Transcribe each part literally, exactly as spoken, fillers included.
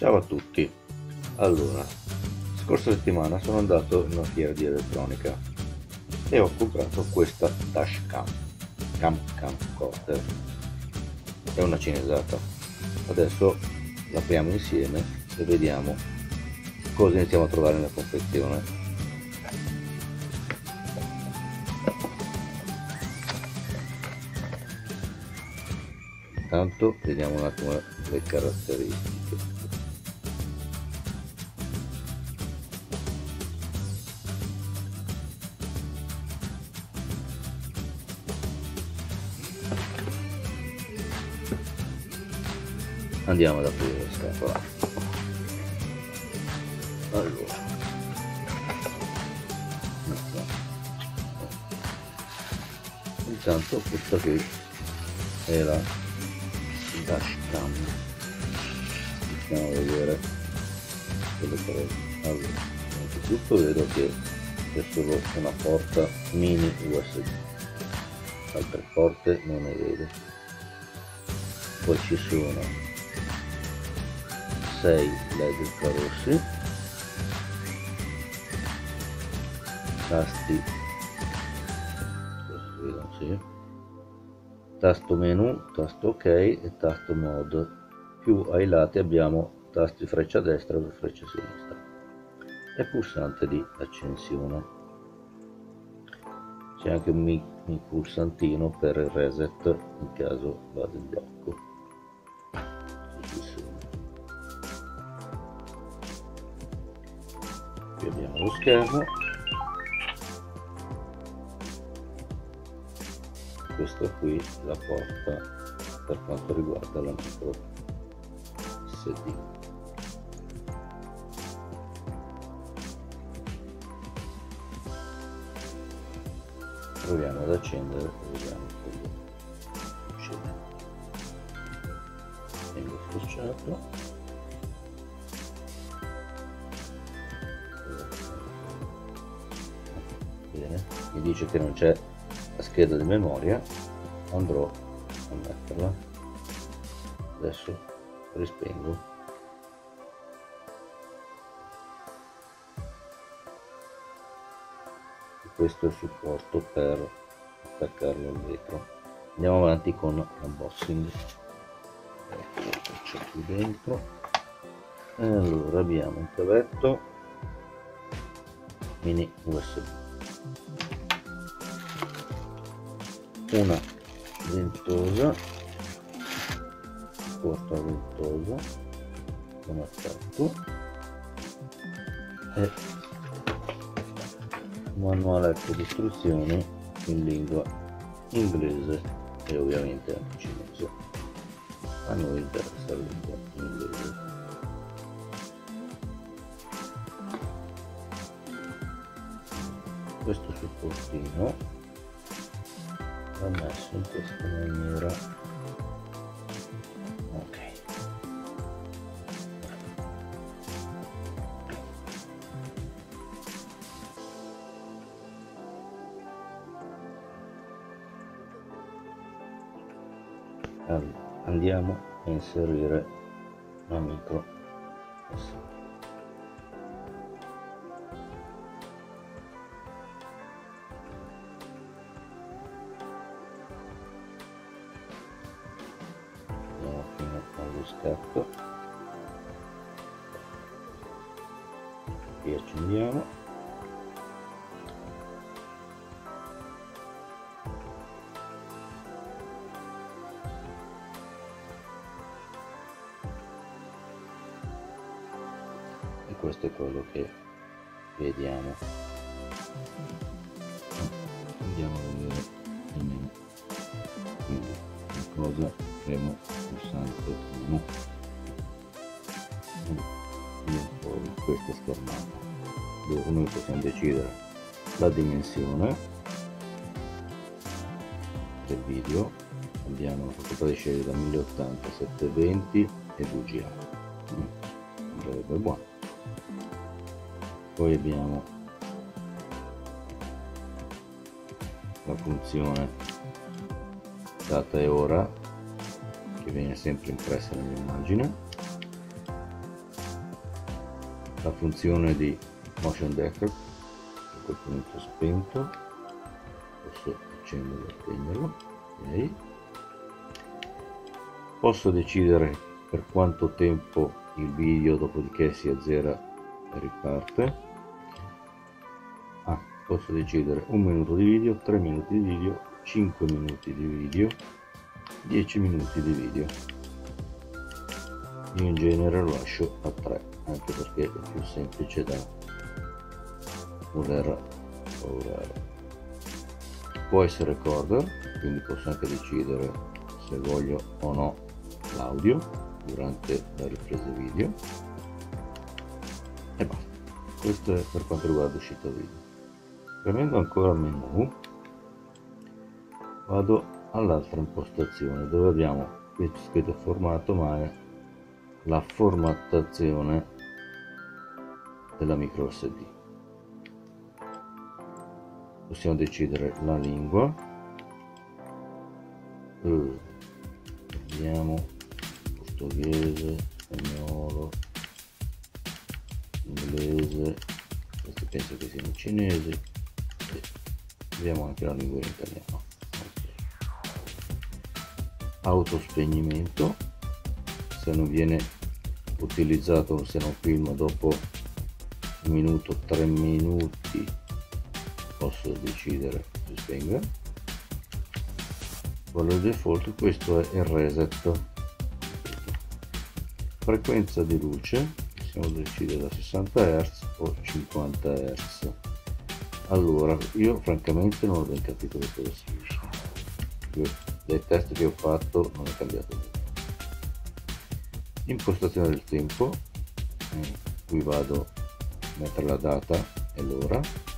Ciao a tutti. Allora, scorsa settimana sono andato in una fiera di elettronica e ho comprato questa dashcam cam camcorder. È una cinesata. Adesso l'apriamo insieme e vediamo cosa iniziamo a trovare nella confezione. Intanto vediamo un attimo le caratteristiche. Andiamo ad aprire la scatola. Allora, intanto questa qui è la dashcam. Iniziamo a vedere delle cose. Allora, innanzitutto vedo che c'è solo una porta mini U S B, altre porte non ne vedo. Poi ci sono sei led infrarossi, tasti, sì, tasto menu, tasto ok e tasto mode, più ai lati abbiamo tasti freccia destra e freccia sinistra e pulsante di accensione. C'è anche un mini pulsantino per il reset in caso vada in blocco. Qui abbiamo lo schermo, questa qui la porta per quanto riguarda la micro S D. Proviamo ad accendere e vediamo cosa succede. Tengo schiacciato. Bene, mi dice che non c'è la scheda di memoria, andrò a metterla. Adesso rispengo. E questo è il supporto per attaccarlo al vetro. Andiamo avanti con l'unboxing. Ecco, lo faccio qui dentro. E allora abbiamo un cavetto mini U S B, una ventosa, porta ventosa con attacco e un manualetto di istruzioni in lingua inglese e ovviamente anche cinese. A noi interessa la lingua inglese. Questo supportino va messo in questa maniera. Ok, allora, andiamo a inserire la micro S D. Allo scatto e accendiamo. E questo è quello che vediamo. Andiamo a vedere il menu. Quindi la cosa, premo pulsante uno e poi questa schermata dove noi possiamo decidere la dimensione del video. Abbiamo la possibilità di scegliere da mille ottanta, settecentoventi e V G A. Andrebbe buono. Poi abbiamo la funzione data e ora che viene sempre impressa nell'immagine. la funzione di motion detect, a quel punto spento, posso accenderlo e spegnerlo. Okay. Posso decidere per quanto tempo il video, dopodiché si azzera e riparte. Ah, posso decidere un minuto di video, tre minuti di video, cinque minuti di video, dieci minuti di video. Io in genere lo lascio a tre, anche perché è più semplice da voler lavorare. Può essere recorder, quindi posso anche decidere se voglio o no l'audio durante la ripresa video, e basta. Questo è per quanto riguarda l'uscita video. Premendo ancora menu, vado all'altra impostazione dove abbiamo qui scritto formato, ma è la formattazione della micro S D. Possiamo decidere la lingua, uh, vediamo portoghese, spagnolo, inglese, questi penso che siano cinesi, e vediamo anche la lingua in italiano. Okay. Autospegnimento, se non viene utilizzato, se non filmo dopo un minuto, tre minuti, posso decidere di spegnere. Valore default, questo è il reset. Frequenza di luce, possiamo decidere da sessanta hertz o cinquanta hertz. Allora, io francamente non ho ben capito che cosa significa. Io, dai test che ho fatto non è cambiato niente. Impostazione del tempo, eh, qui vado a mettere la data e l'ora.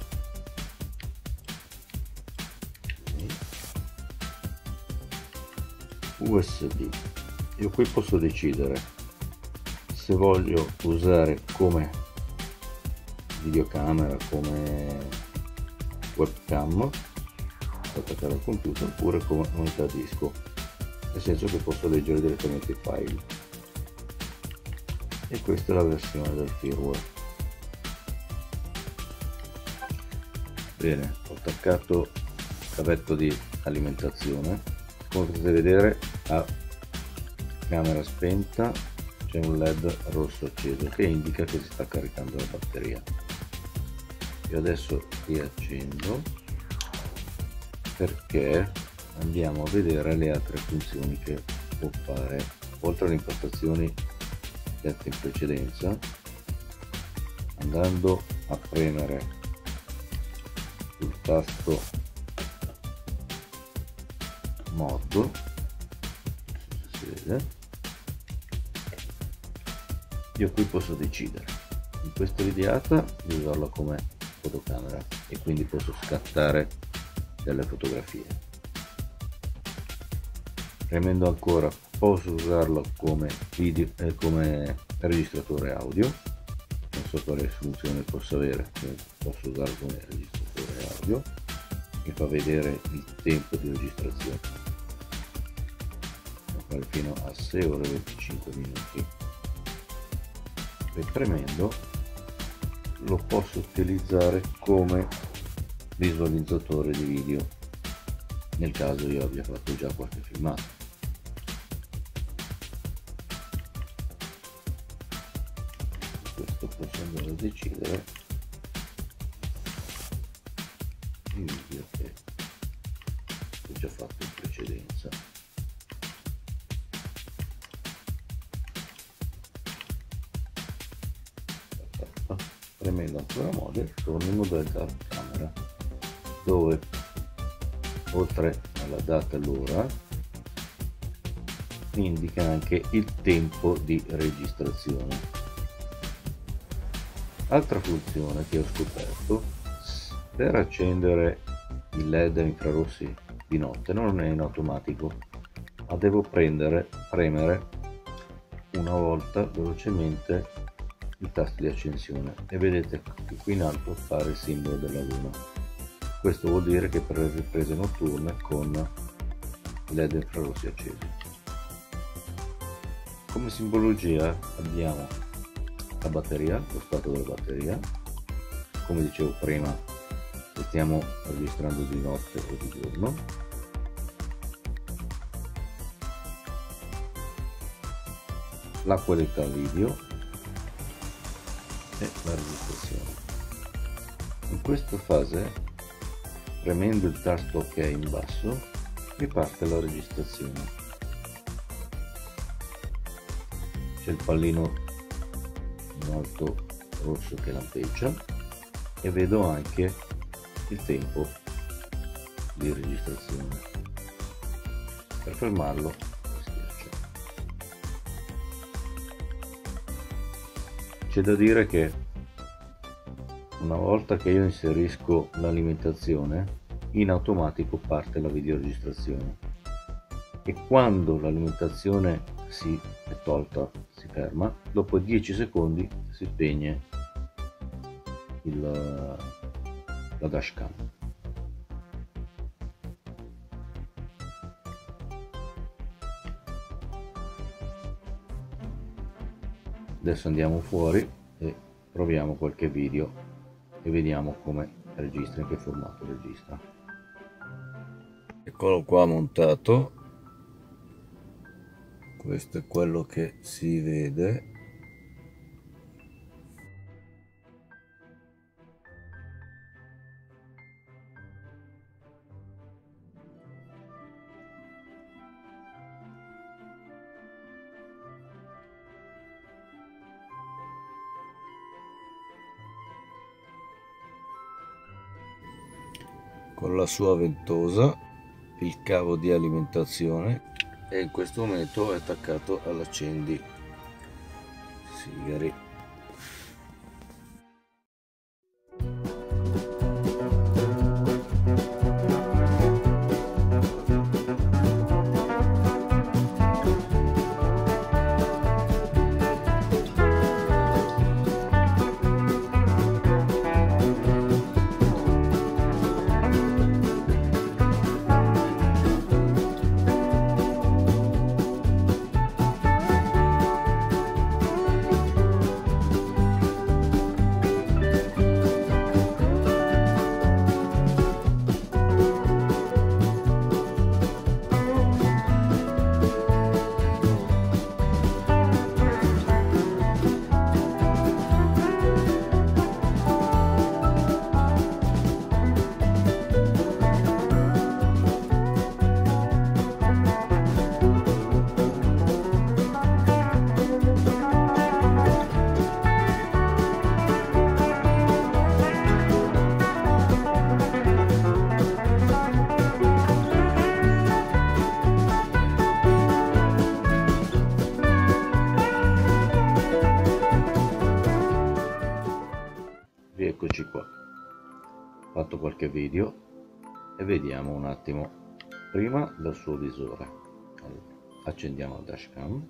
U S B, io qui posso decidere se voglio usare come videocamera, come webcam da attaccare al computer, oppure come unità disco, nel senso che posso leggere direttamente i file. E questa è la versione del firmware. Bene, ho attaccato il cavetto di alimentazione. Come potete vedere, a camera spenta c'è un led rosso acceso che indica che si sta caricando la batteria. Io adesso riaccendo perché andiamo a vedere le altre funzioni che può fare. Oltre alle impostazioni dette in precedenza, andando a premere sul tasto mod, si vede, io qui posso decidere in questa videata di usarla come fotocamera e quindi posso scattare delle fotografie. Premendo ancora posso usarla come video, eh, come registratore audio. Non so quale funzione possa avere, posso usarlo come registratore audio. Mi fa vedere il tempo di registrazione fino a sei ore e venticinque minuti, e premendo lo posso utilizzare come visualizzatore di video nel caso io abbia fatto già qualche filmato. Questo posso andare a decidere il video che ho già fatto in precedenza. Premendo ancora model, torno in modalità camera, dove oltre alla data e l'ora indica anche il tempo di registrazione. Altra funzione che ho scoperto: per accendere il led infrarossi di notte non è in automatico, ma devo prendere premere una volta velocemente i tasti di accensione, e vedete che qui in alto appare il simbolo della luna. Questo vuol dire che per le riprese notturne con led infrarossi accesi. Come simbologia abbiamo la batteria, lo stato della batteria. Come dicevo prima, stiamo registrando di notte o di giorno. La qualità video e la registrazione. In questa fase, premendo il tasto OK in basso, riparte la registrazione. C'è il pallino in alto rosso che lampeggia e vedo anche il tempo di registrazione. Per fermarlo schiaccio. C'è da dire che una volta che io inserisco l'alimentazione, in automatico parte la videoregistrazione, e quando l'alimentazione si è tolta, si ferma, dopo dieci secondi si spegne il, la dashcam. Adesso andiamo fuori e proviamo qualche video e vediamo come registra, in che formato registra. Eccolo qua montato, questo è quello che si vede. Con la sua ventosa, il cavo di alimentazione, e in questo momento è attaccato all'accendi sigari. Eccoci qua, ho fatto qualche video e vediamo un attimo prima dal suo visore. Allora, accendiamo la dashcam,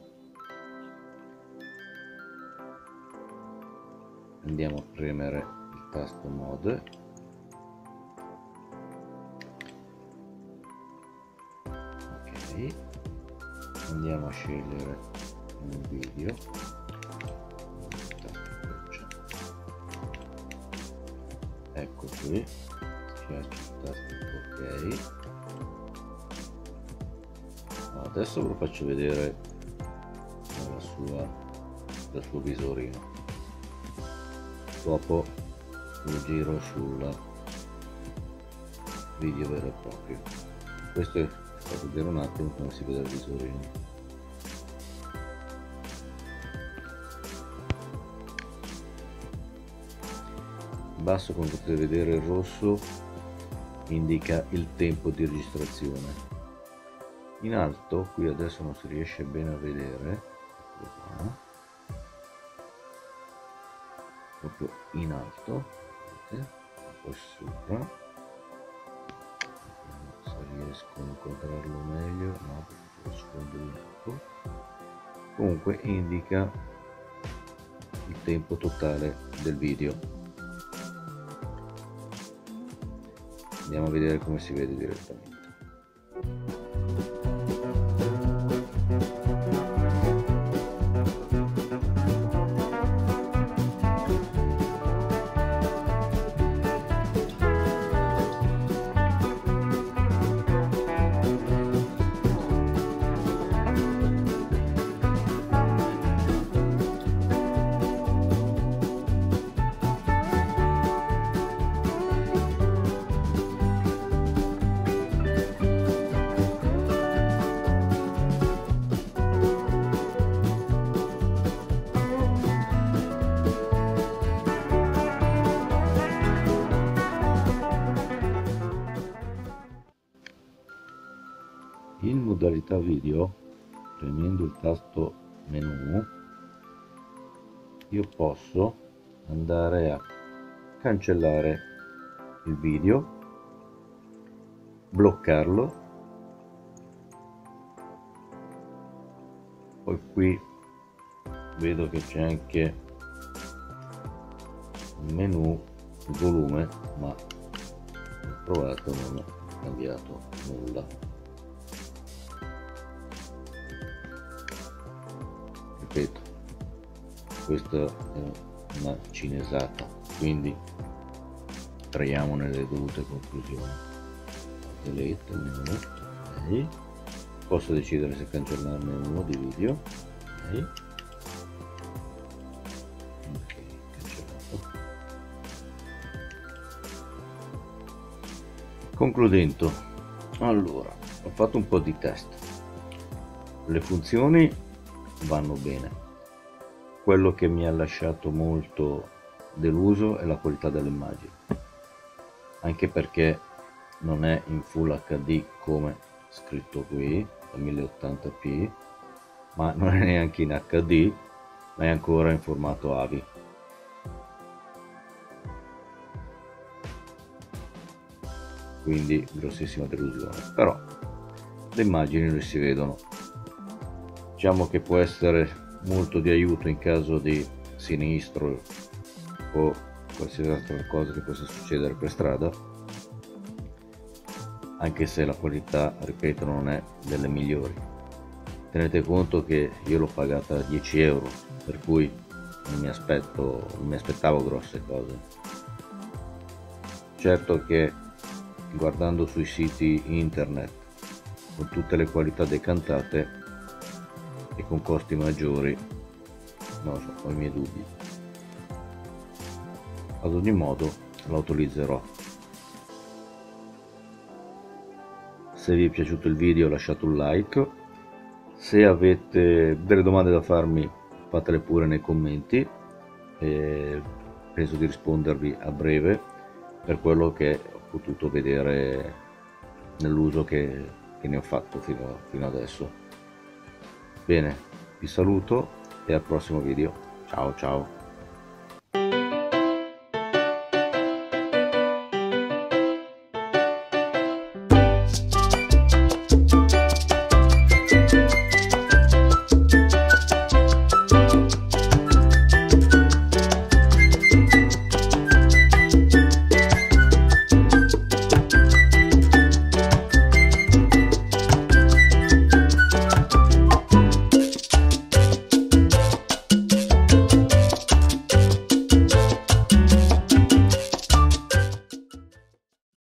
andiamo a premere il tasto mode, ok, andiamo a scegliere un video. Ecco qui, schiaccio il tasto ok. Adesso ve lo faccio vedere dalla sua, dal suo visorino, dopo lo giro sul video vero e proprio. Questo è per vedere un attimo come si vede il visorino. In basso, come potete vedere, il rosso indica il tempo di registrazione. In alto, qui adesso non si riesce bene a vedere, qua, proprio in alto, vedete, poi sopra, se riesco a inquadrarlo meglio, no, perché lo sfondo bianco, comunque indica il tempo totale del video. Andiamo a vedere come si vede direttamente. in modalità video, premendo il tasto menu, io posso andare a cancellare il video, bloccarlo, poi qui vedo che c'è anche il menu, il volume, ma ho provato, non ho cambiato nulla. Ripeto, questa è una cinesata, quindi traiamo nelle dovute conclusioni. Delete il menu, okay. Posso decidere se cancellarne uno di video, ok, okay, cancellato. Concludendo, allora ho fatto un po' di test, le funzioni vanno bene, quello che mi ha lasciato molto deluso è la qualità delle immagini, anche perché non è in Full H D come scritto qui, da mille ottanta p, ma non è neanche in H D, ma è ancora in formato A V I. Quindi grossissima delusione, però le immagini le si vedono. Diciamo che può essere molto di aiuto in caso di sinistro o qualsiasi altra cosa che possa succedere per strada, anche se la qualità, ripeto, non è delle migliori. Tenete conto che io l'ho pagata dieci euro, per cui non mi aspetto, non mi aspettavo grosse cose. Certo che guardando sui siti internet con tutte le qualità decantate e con costi maggiori, non so, ho i miei dubbi. Ad ogni modo la utilizzerò. Se vi è piaciuto il video lasciate un like, se avete delle domande da farmi fatele pure nei commenti e penso di rispondervi a breve per quello che ho potuto vedere nell'uso che, che ne ho fatto fino, fino adesso. Bene, vi saluto e al prossimo video. Ciao ciao.